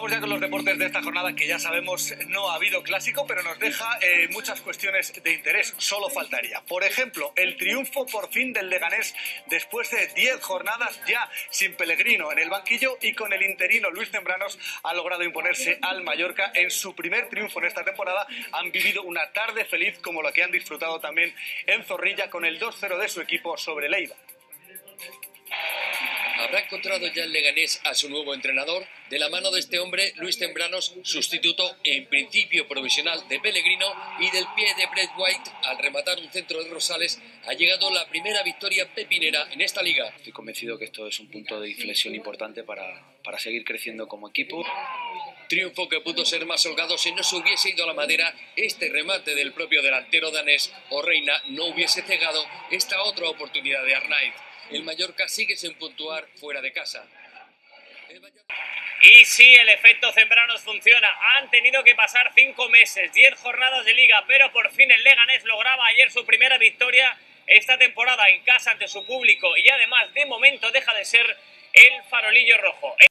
Vamos ya con los deportes de esta jornada, que ya sabemos no ha habido clásico, pero nos deja muchas cuestiones de interés. Solo faltaría, por ejemplo, el triunfo por fin del Leganés después de 10 jornadas ya sin Pellegrino en el banquillo, y con el interino Luis Zembranos ha logrado imponerse al Mallorca en su primer triunfo en esta temporada. Han vivido una tarde feliz como la que han disfrutado también en Zorrilla con el 2-0 de su equipo sobre el Eibar. ¿Habrá encontrado ya el Leganés a su nuevo entrenador? De la mano de este hombre, Luis Zembranos, sustituto en principio provisional de Pellegrino, y del pie de Brett White, al rematar un centro de Rosales, ha llegado la primera victoria pepinera en esta liga. Estoy convencido que esto es un punto de inflexión importante para seguir creciendo como equipo. Triunfo que pudo ser más holgado si no se hubiese ido a la madera este remate del propio delantero danés, o Reina no hubiese cegado esta otra oportunidad de Arnaiz. El Mallorca sigue sin puntuar fuera de casa. Y sí, el efecto Zembranos funciona. Han tenido que pasar 5 meses, 10 jornadas de liga, pero por fin el Leganés lograba ayer su primera victoria esta temporada en casa ante su público, y además de momento deja de ser el farolillo rojo.